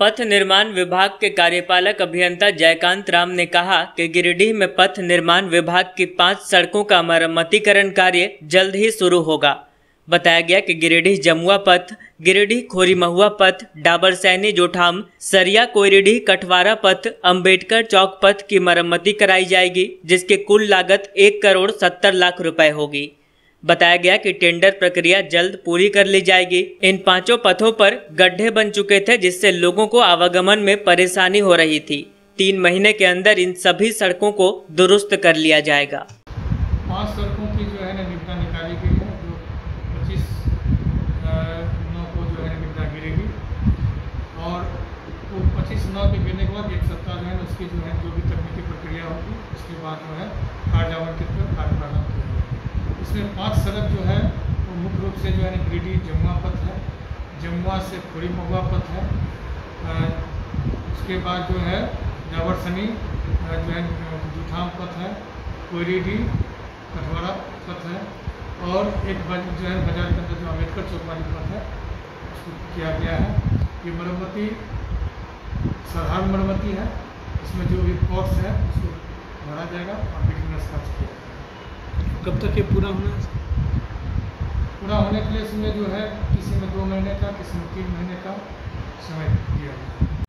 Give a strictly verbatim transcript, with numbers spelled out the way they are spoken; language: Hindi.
पथ निर्माण विभाग के कार्यपालक अभियंता जयकांत राम ने कहा कि गिरिडीह में पथ निर्माण विभाग की पांच सड़कों का मरम्मतीकरण कार्य जल्द ही शुरू होगा। बताया गया कि गिरिडीह जमुआ पथ, गिरिडीह खोरी महुआ पथ, डाबर सैनी जोठाम, सरिया कोयरीडीह कठवारा पथ, अंबेडकर चौक पथ की मरम्मती कराई जाएगी, जिसकी कुल लागत एक करोड़ सत्तर लाख रुपए होगी। बताया गया कि टेंडर प्रक्रिया जल्द पूरी कर ली जाएगी। इन पांचों पथों पर गड्ढे बन चुके थे, जिससे लोगों को आवागमन में परेशानी हो रही थी। तीन महीने के अंदर इन सभी सड़कों को दुरुस्त कर लिया जाएगा। पांच सड़कों की जो है ना निविदा निकाली गई है, जो पच्चीस नौ को जो है निविदा गिरेगी और वो पच्चीस नौ के गिरने के बाद एक सप्ताह जो है उसकी जो है जो भी तकनीकी प्रक्रिया होगी उसके बाद जो है कार्य आवंटित कर कार्य प्रारंभ किया। इसमें पांच सड़क जो है वो मुख्य रूप से जो है गिरिडीह जमुआ पथ है, जमुआ से खोरी महुआ पथ है, उसके बाद जो है डाबर सैनी जो है जोठाम पथ है, कोयरीडीह कठवारा पथ है और एक जो है बाजार के अंदर जो अम्बेडकर चौक वाली पथ है उसको किया गया है। ये मरम्मती साधारण मरम्मती है, इसमें जो भी कॉस्ट है उसको भरा जाएगा और बिजनेस खर्च किया जाएगा। कब तक ये पूरा होना है? पूरा होने के लिए इसमें जो है किसी में दो महीने का, किसी में तीन महीने का समय दिया गया।